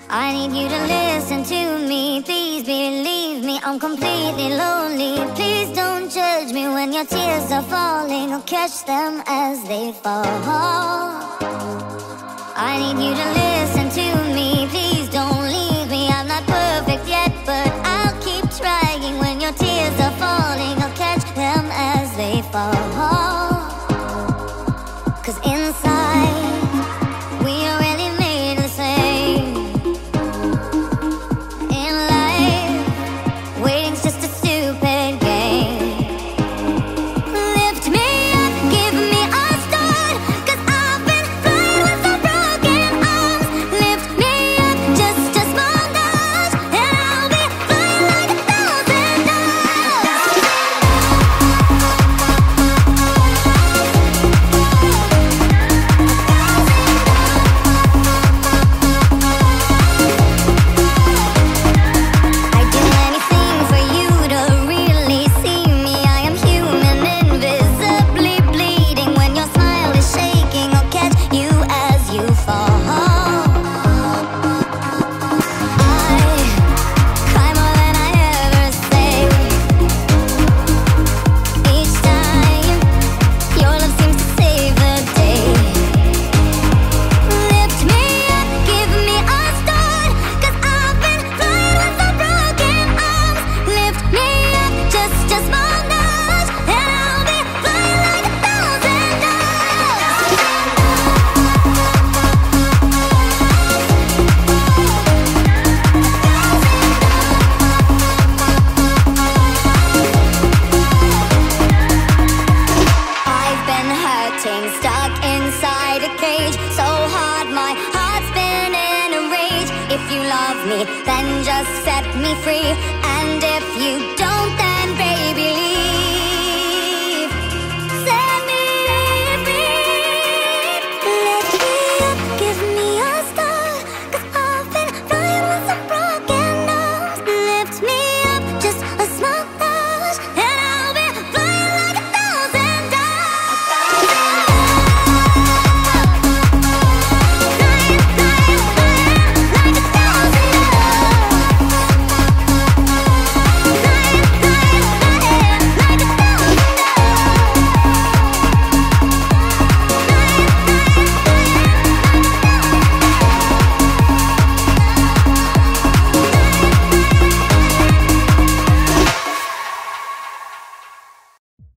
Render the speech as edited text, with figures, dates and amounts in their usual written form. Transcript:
I need you to listen to me. Please believe me, I'm completely lonely. Please don't judge me when your tears are falling. I'll catch them as they fall. I need you to listen to me. Please don't leave me. I'm not perfect yet, but I'll keep trying. When your tears are falling, I'll catch them as they fall. 'Cause inside we are really made the same. In life, waiting's just a stupid game. Lift me up, give me a start, 'cause I've been flying with some broken arms. Lift me up, just a small nudge, and I'll be flying like 1,000 doves. I'd do anything for you to really see me. I am human, invisibly bleeding. When your smile is shaking, I'll catch you as you fall. I cry more than I ever say. Each time your love seems to save the day. Lift me up, give me a start, 'cause I've been flying with some broken arms. Lift me up, just a small nudge, and I'll be flying like 1,000 doves. I've been hurting, stuck inside a cage, so hard my heart's been in a rage. If you love me, then just set me free, and if you